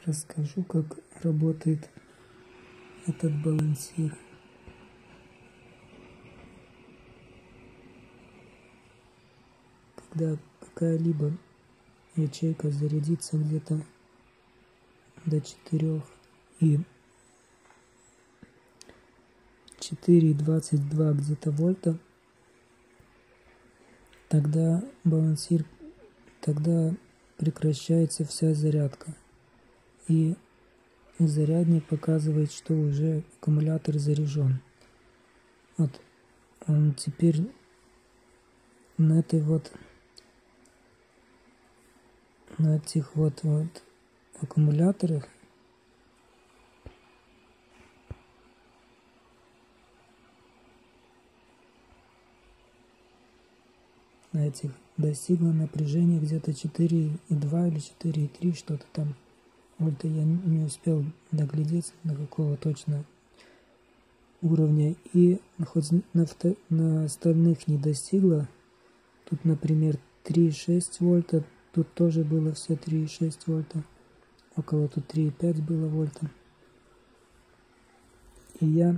Расскажу, как работает этот балансир. Когда какая-либо ячейка зарядится где-то до 4 и 4,22 где-то вольта, тогда прекращается вся зарядка, и зарядник показывает, что уже аккумулятор заряжен. Вот он теперь на этих аккумуляторах достигло напряжения где-то 4,2 или 4,3, что-то там. Вот я не успел доглядеться до какого точно уровня, и хоть на остальных не достигло. Тут, например, 3,6 вольта, тут тоже было все 3,6 вольта, около тут 3,5 было вольта. И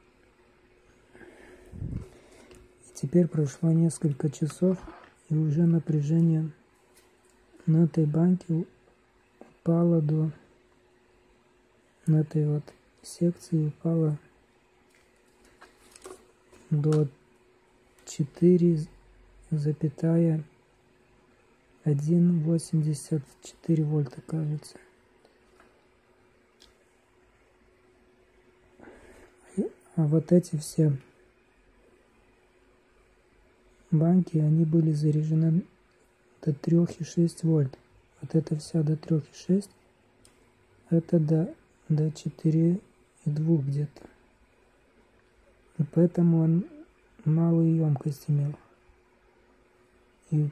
теперь прошло несколько часов, и уже напряжение на этой банке упало на этой секции упало до 4,184 вольта, кажется. А вот эти все банки, они были заряжены до 3,6 вольт. Вот это вся до 3,6, это до 4,2 где-то. И поэтому он малую емкость имел. И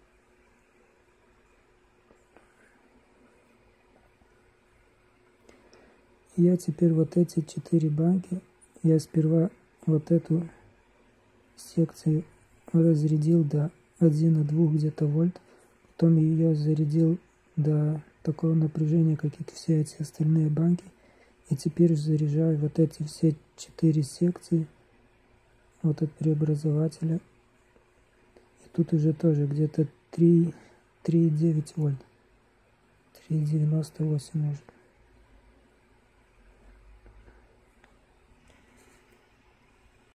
я теперь вот эти 4 банки, я сперва вот эту секцию разрядил до 1,2 где-то вольт, потом ее зарядил до такого напряжения, как и все эти остальные банки, и теперь заряжаю вот эти все 4 секции вот от преобразователя, и тут уже тоже где-то 3,9 вольт, 3,98 может.